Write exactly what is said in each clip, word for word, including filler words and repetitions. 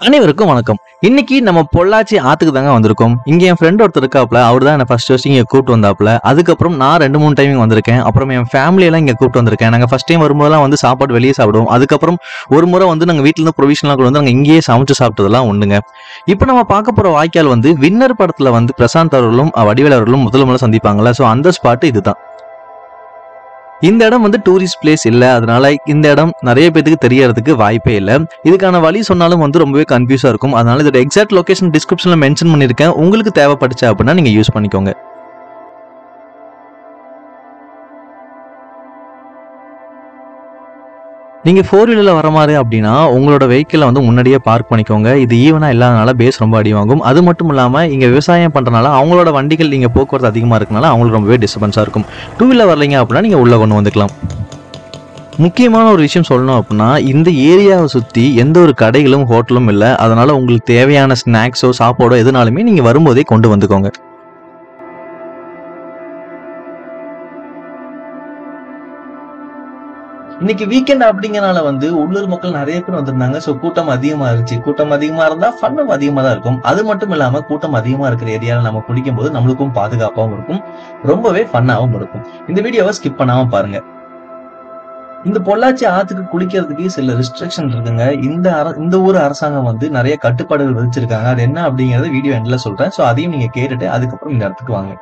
அனைவருக்கும் வணக்கம். இன்னைக்கு நம்ம பொள்ளாச்சி ஆத்துக்கு தாங்க வந்திருக்கோம். இங்க என் ஃப்ரெண்ட் ஒருத்தர் இருக்காப்ல. அவர் தான் என்ன ஃபர்ஸ்ட் ஃபர்ஸ்ட் இங்க கூப்பிட்டு வந்தாப்ல. அதுக்கப்புறம் நான் ரெண்டு மூணு டைம் வந்திருக்கேன். அப்புறம் என் ஃபேமிலி எல்லாம் இங்க கூப்பிட்டு வந்திருக்கேன். நாங்க ஃபர்ஸ்ட் டைம் வரும்போதெல்லாம் வந்து சாப்பாடு வெளியே சாப்பிடுவோம். அதுக்கப்புறம் ஒரு முறை வந்து நாங்க வீட்டுல இருந்து ப்ரொவிஷன்லாம் கொண்டு வந்து நாங்க இங்கேயே சமைச்சு சாப்பிட்டதெல்லாம் உண்டுங்க. இப்போ நம்ம பார்க்க போற வாய்க்கால் வந்து வின்னர் படத்துல வந்து பிரசாந்த் அவர்களும் வடிவேல் அவர்களும் முதல் முறை சந்திப்பாங்கல்ல. ஸோ அந்த ஸ்பாட் இதுதான். இந்த இடம் வந்து டூரிஸ்ட் பிளேஸ் இல்ல, அதனால இந்த இடம் நிறைய பேருக்கு தெரியறதுக்கு வாய்ப்பே இல்லை. இதுக்கான வழி சொன்னாலும் வந்து ரொம்பவே கன்ஃபியூஸா இருக்கும். அதனால இதோட எக்ஸாக்ட் லொகேஷன் டிஸ்கிரிப்ஷன்ல மென்ஷன் பண்ணிருக்கேன். உங்களுக்கு தேவைப்பட்டுச்சு அப்படின்னா நீங்க யூஸ் பண்ணிக்கோங்க. நீங்க ஃபோர் வீலர்ல வர மாதிரி அப்படின்னா உங்களோட வெஹிக்கிளை வந்து முன்னாடியே பார்க் பண்ணிக்கோங்க. இது ஈவனா இல்லாதனால பேஸ் ரொம்ப அடி வாங்கும். அது மட்டும் இல்லாம இங்க விவசாயம் பண்றதுனால அவங்களோட வண்டிகள் நீங்க போக்குவரத்து அதிகமா இருக்கனால அவங்களுக்கு ரொம்பவே டிஸ்டர்பன்ஸா இருக்கும். டூ வீலர் வரலைங்க அப்படின்னா நீங்க உள்ள கொண்டு வந்துக்கலாம். முக்கியமான ஒரு விஷயம் சொல்லணும் அப்படின்னா இந்த ஏரியாவை சுத்தி எந்த ஒரு கடைகளும் ஹோட்டலும் இல்லை. அதனால உங்களுக்கு தேவையான ஸ்நாக்ஸோ சாப்பாடோ எதுனாலுமே நீங்க வரும்போதே கொண்டு வந்துக்கோங்க. இன்னைக்கு வீக்கெண்ட் அப்படிங்கறனால வந்து உள்ளூர் மக்கள் நிறைய பேர் வந்திருந்தாங்க. சோ கூட்டம் அதிகமா இருந்துச்சு. கூட்டம் அதிகமா இருந்தா ஃபன்னும் அதிகமா தான் இருக்கும். அது மட்டும் இல்லாம கூட்டம் அதிகமா இருக்கிற ஏரியால நம்ம குளிக்கும் போது நம்மளுக்கும் பாதுகாப்பாகவும் இருக்கும், ரொம்பவே ஃபன்னாவும் இருக்கும். இந்த வீடியோவை ஸ்கிப் பண்ணாம பாருங்க. இந்த பொள்ளாச்சி ஆத்துக்கு குளிக்கிறதுக்கு சில ரெஸ்ட்ரிக்ஷன் இருக்குங்க. இந்த இந்த ஊர் அரசாங்கம் வந்து நிறைய கட்டுப்பாடுகள் விதிச்சிருக்காங்க. அது என்ன அப்படிங்கறத வீடியோ எண்ட்ல சொல்றேன். சோ அதையும் நீங்க கேட்டுட்டு அதுக்கப்புறம் இந்த இடத்துக்கு வாங்க.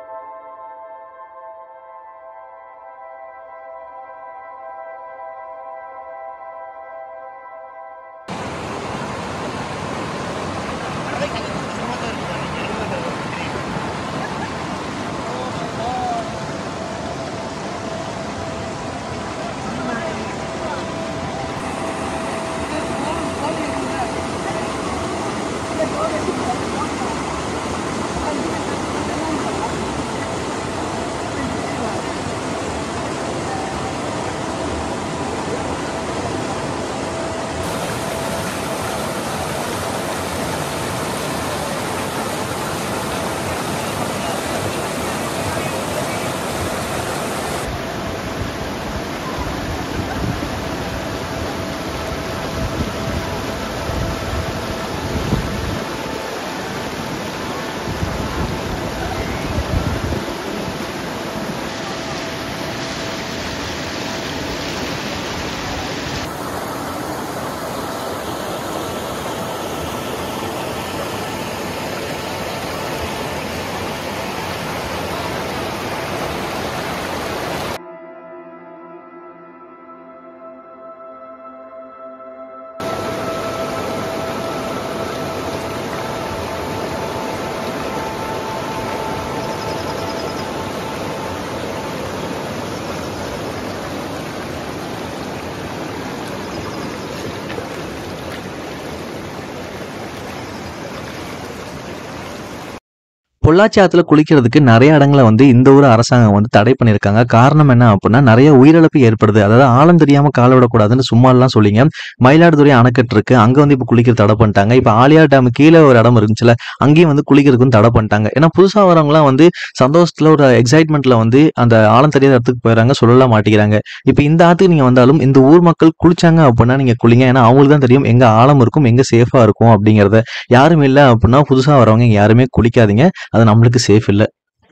பொள்ளாச்சி ஆத்துல குளிக்கிறதுக்கு நிறைய இடங்களை வந்து இந்த ஊர் அரசாங்கம் வந்து தடை பண்ணியிருக்காங்க. காரணம் என்ன அப்படின்னா நிறைய உயிரிழப்பு ஏற்படுது. அதாவது ஆழம் தெரியாம கால விடக்கூடாதுன்னு சும்மா எல்லாம் சொல்லிங்க. மயிலாடுதுறை அணைக்கட்டு இருக்கு, அங்க வந்து இப்ப குளிக்கிற தடை பண்ணிட்டாங்க. இப்ப ஆலியார் டேம் கீழே ஒரு இடம் இருந்துச்சுல, அங்கேயும் வந்து குளிக்கிறதுக்கும் தடை பண்ணிட்டாங்க. ஏன்னா புதுசா வரவங்கலாம் வந்து சந்தோஷத்துல ஒரு எக்ஸைட்மெண்ட்ல வந்து அந்த ஆழம் தெரியாத இடத்துக்கு போயிடறாங்க, சொல்லலாம் மாட்டேங்கிறாங்க. இப்ப இந்த ஆத்துக்கு நீங்க வந்தாலும் இந்த ஊர் மக்கள் குளிச்சாங்க அப்படின்னா நீங்க குளிங்க. ஏன்னா அவங்களுக்கு தான் தெரியும் எங்க ஆழம் இருக்கும், எங்க சேஃபா இருக்கும் அப்படிங்கறத. யாரும் இல்லை அப்படின்னா புதுசா வரவங்க இங்க யாருமே குளிக்காதீங்க. அது நம்மளுக்கு சேஃப் இல்ல.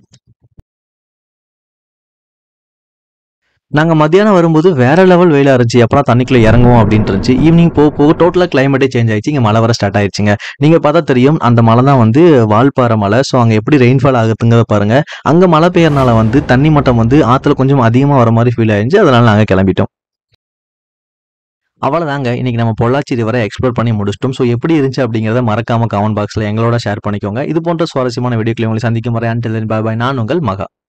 நாங்க மத்தியானம் வரும்போது வேற லெவல் வெயிலா இருந்துச்சு. எப்பலாம் தண்ணிக்குள்ள இறங்குவோம் அப்படின்னு இருந்துச்சு. ஈவினிங் போக போக டோட்டலா கிளைமேட்டே சேஞ்ச் ஆயிடுச்சு. இங்க மழை வர ஸ்டார்ட் ஆயிடுச்சுங்க. நீங்க பார்த்தா தெரியும் அந்த மலை தான் வந்து வால்பாறை மலை. ஸோ அங்க எப்படி ரெயின்ஃபால் ஆகுதுங்கிறத பாருங்க. அங்க மழை பெய்யறனால வந்து தண்ணி மட்டம் வந்து ஆத்துல கொஞ்சம் அதிகமா வர மாதிரி ஃபீல் ஆயிருந்துச்சு. அதனால நாங்க கிளம்பிட்டோம். அவ்வளவுதாங்க. இன்னைக்கு நம்ம பொள்ளாச்சி ரிவரை எக்ஸ்ப்ளோர் பண்ணி முடிச்சிட்டோம். ஸோ எப்படி இருந்துச்சு அப்படிங்கிறத மறக்காம கமெண்ட் பாக்ஸ்ல எங்களோட ஷேர் பண்ணிக்கோங்க. இது போன்ற சுவாரஸ்யமான வீடியோக்களை உங்களை சந்திக்கும் வரை அன்டில் தென் பை பை. நான் உங்கள் மகா.